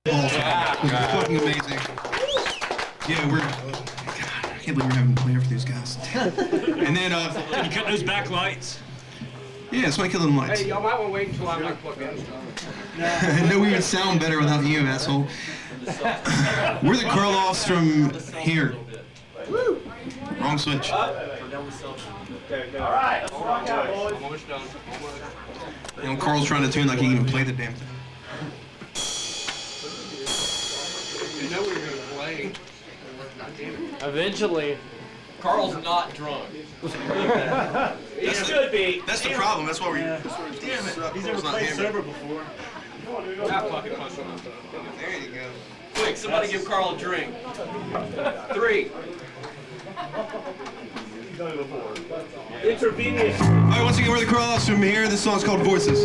Awesome. It was fucking amazing. Yeah, we're. God, I can't believe we're having to play for these guys. And then, Did you cut those back lights? yeah, that's why I killed them lights. Hey, y'all might want to wait until I'm like plugged in. No, we would sound better without you, asshole. We're the Karloffs from here. Wrong switch. Alright, almost done. You know, Carl's trying to tune like he can even play the damn thing. You know we were going to play. Eventually. Carl's not drunk. He should be. That's the problem. That's why we're. Yeah. Damn it. He's never played sober before. Not fucking punch him. There you go. Quick, somebody give Carl a drink. 3. Intravenous. All right, once again, we're the Karloffs from here. This song's called Voices.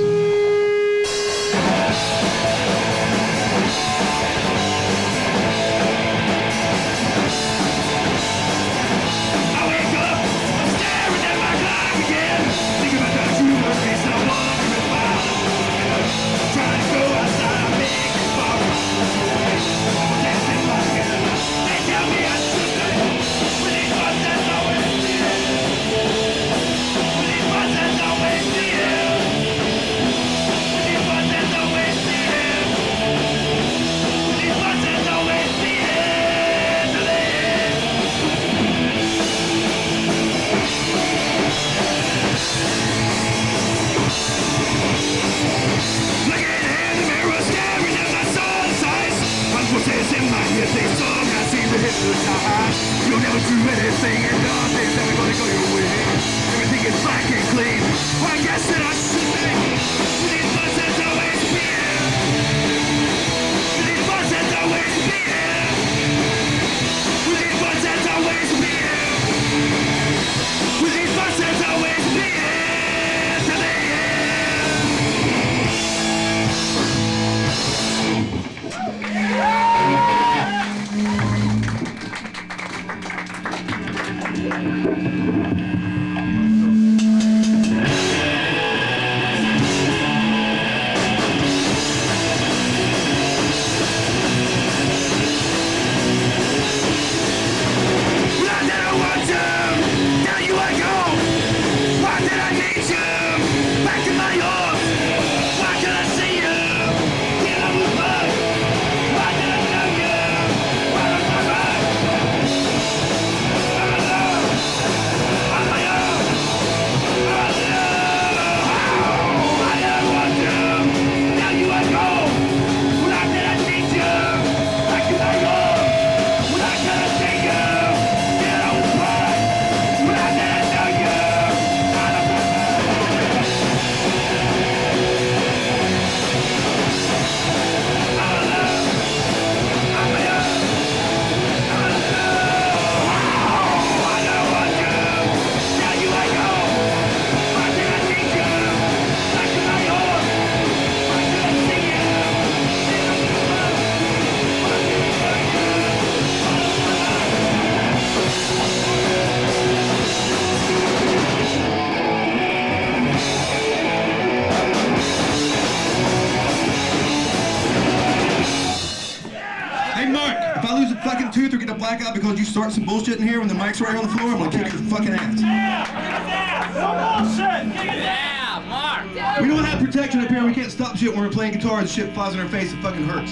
You'll never do anything and nothing's ever gonna go your way. Everything is black and clean. Well, I guess that I should be. These buses always be here. These buses always be here. These buses always be here. These buses always be here to the fucking tooth or get a blackout because you start some bullshit in here when the mic's right on the floor, I'm gonna kick your fucking ass. Yeah! No bullshit! Yeah, Mark! We don't have protection up here. We can't stop shit when we're playing guitar and shit flies in our face. It fucking hurts.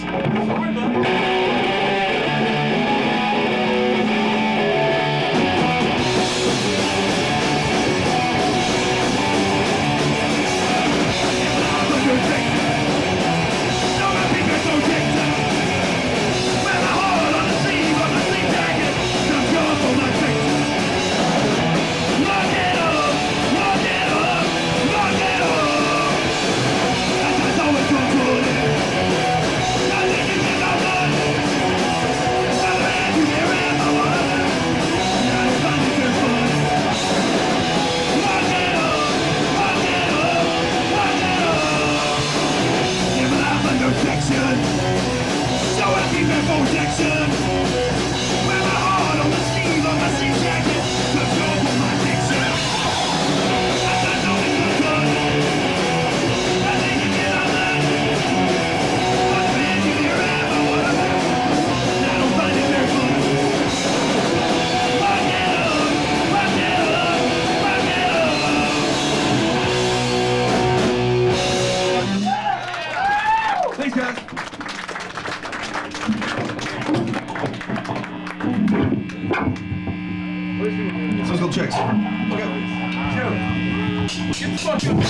Get the fuck up.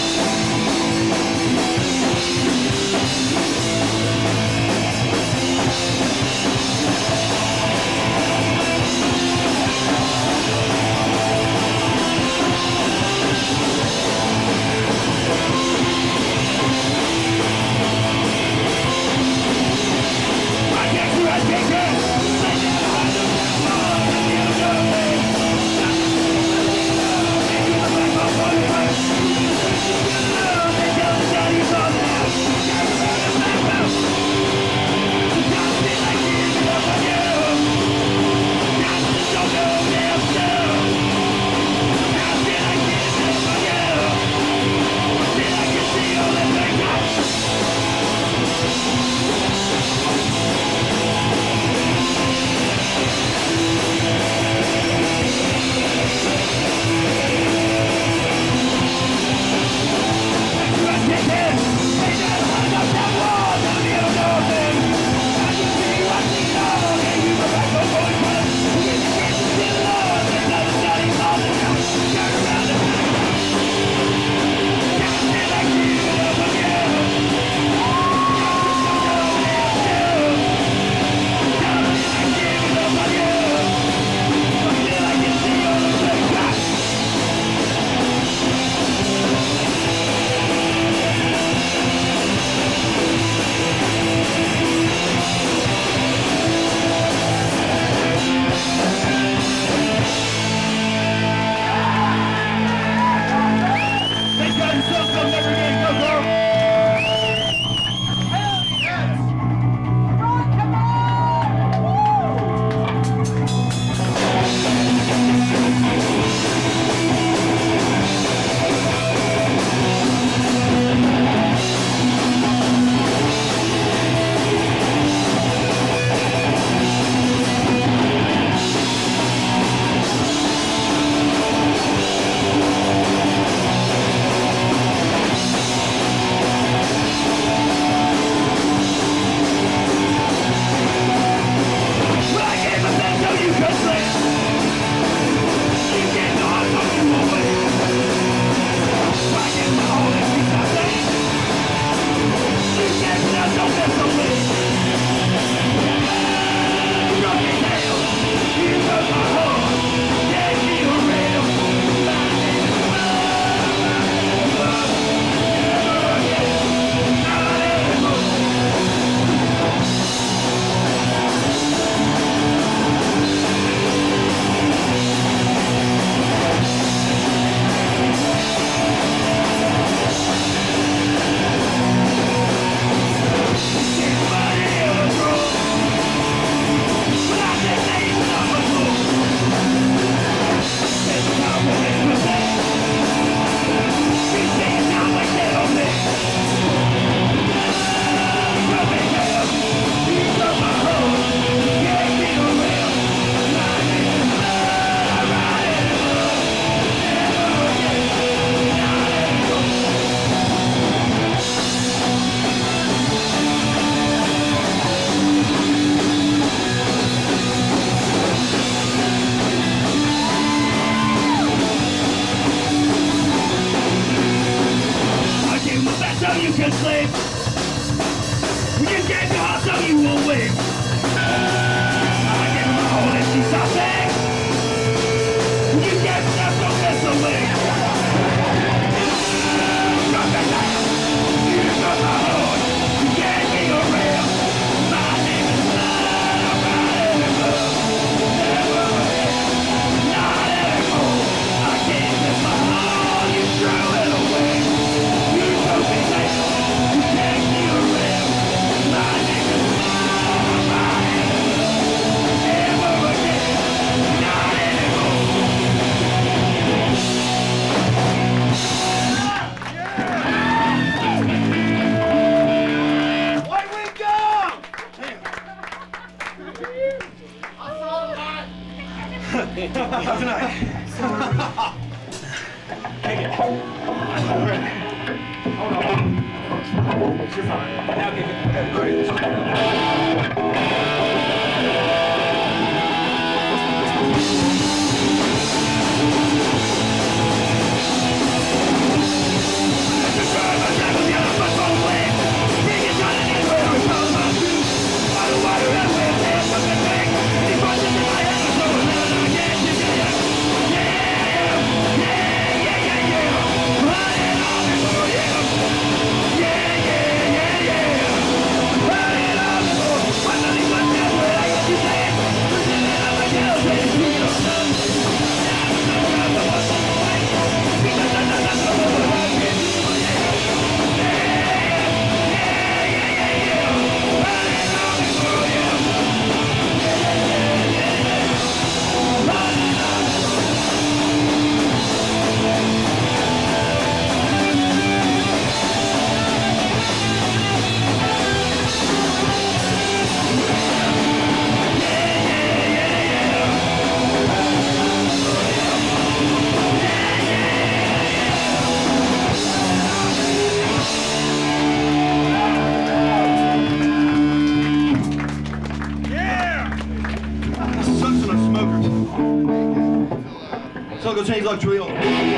change luck, Trio.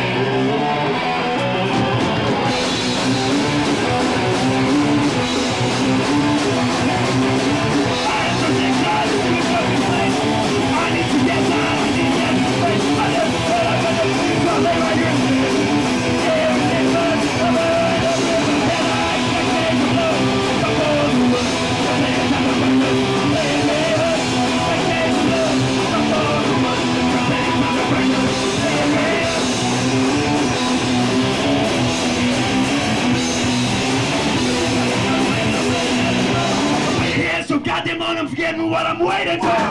So goddamn on, I'm forgetting what I'm waiting for.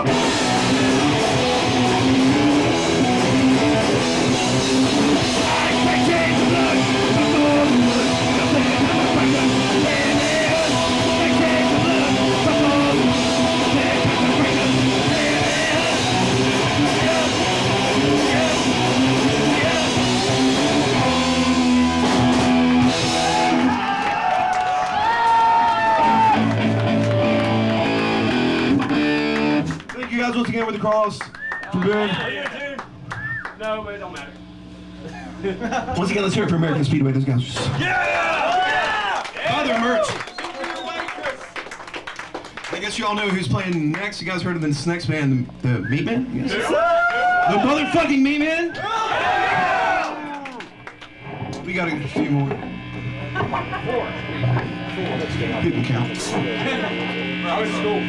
Thank you guys once again with the Karloffs from Boone. No, but it don't matter. Once again, let's hear it for American Speedway. Those guys are just... Buy their merch. I guess you all know who's playing next. You guys heard of this next band, the Meatmen? Yes. The motherfucking Meatmen? We gotta get a few more. People count. I was cool.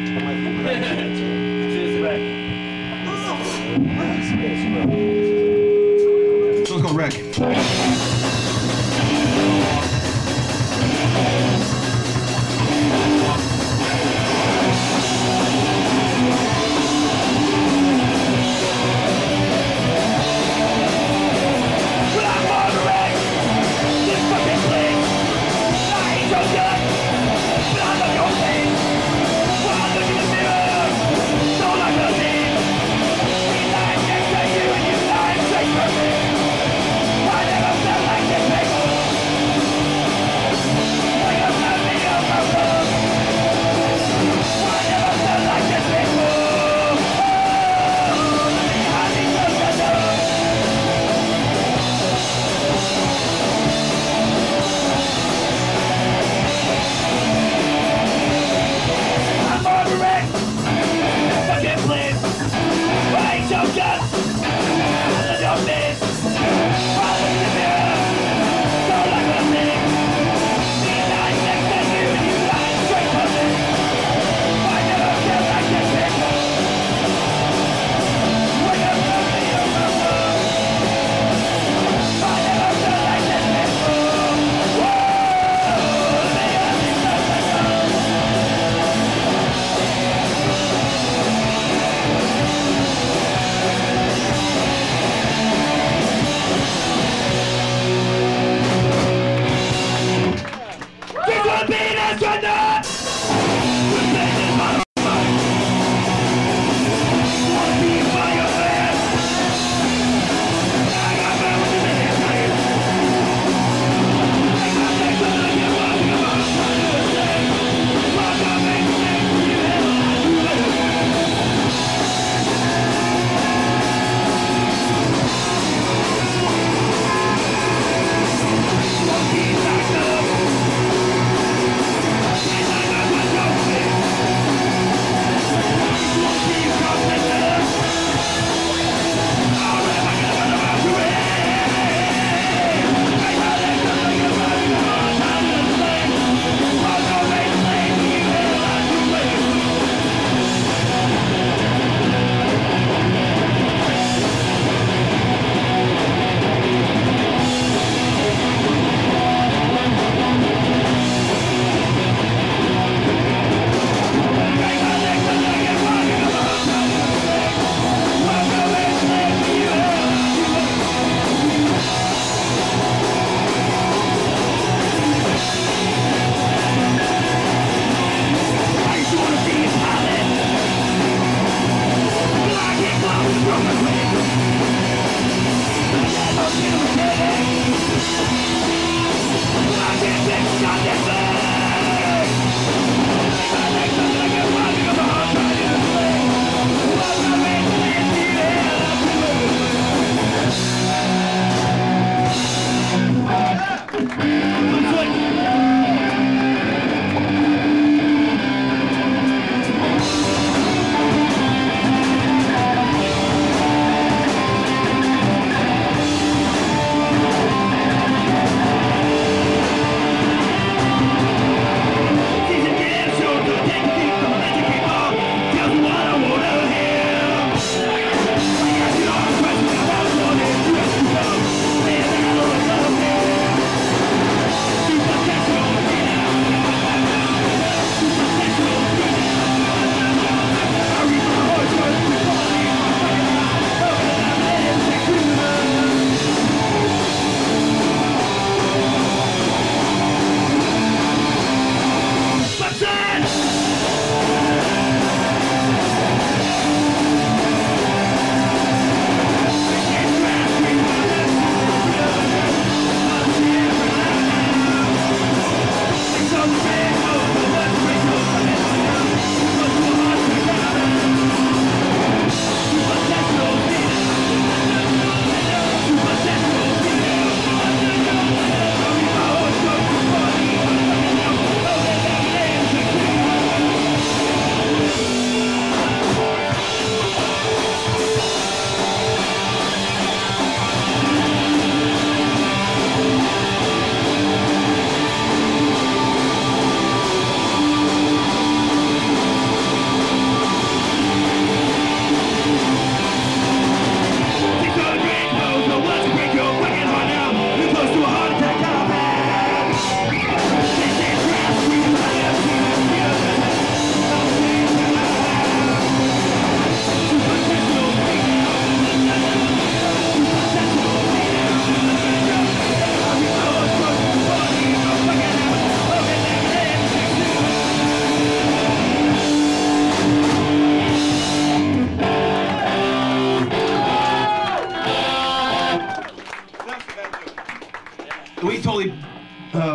So let's go wreck. I never felt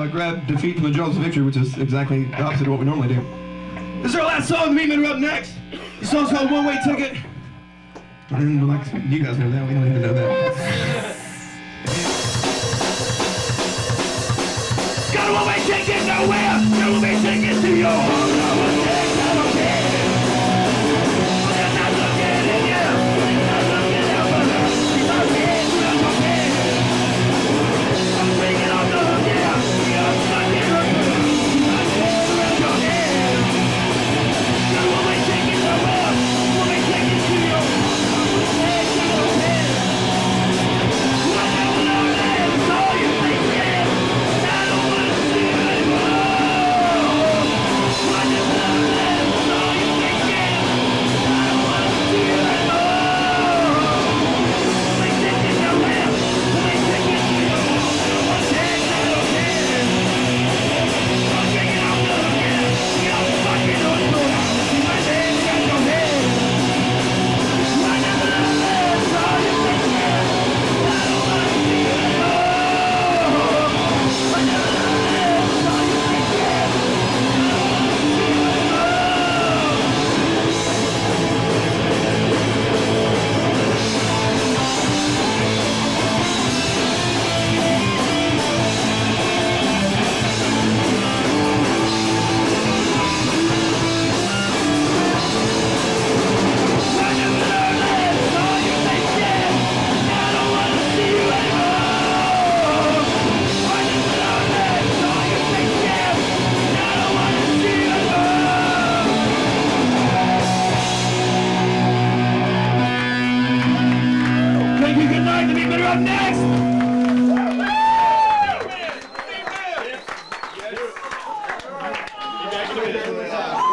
grab defeat from the jaws of victory, which is exactly the opposite of what we normally do. This is our last song. The meatmen are up next. The song's called One Way Ticket. And like, you guys know that. We don't even know that. Got a one-way ticket nowhere. Got a one-way ticket to your home. No one takes, I don't care. I'm not looking at you. I'm not looking at you. Keep our hands around your head. I'm swinging on the hook, yeah. I'm stuck in a hook. Keep my hands around your head. Got a one-way ticket nowhere. One-way ticket to your home. No one takes, I don't care. I never know that. It's all you think, yeah. I don't want to see you anymore. I never know that. It's all you think, yeah. I don't want to see you anymore. One-way ticket nowhere. One-way ticket to your home. No one takes, I don't care. I'm swinging on the hook, yeah. I'm fucking on the hook. Keep my hands around your head. I never know that. It's all you think, yeah. I don't want to see you anymore. I never know that. It's all you think, yeah. I don't want to see you anymore. I never know that. It's all you think, yeah. I don't want to see you anymore. I never know that. It's all you think, yeah. I don't want to see you anymore. Thank you. Good night. The meatmen are up next. You guys do it.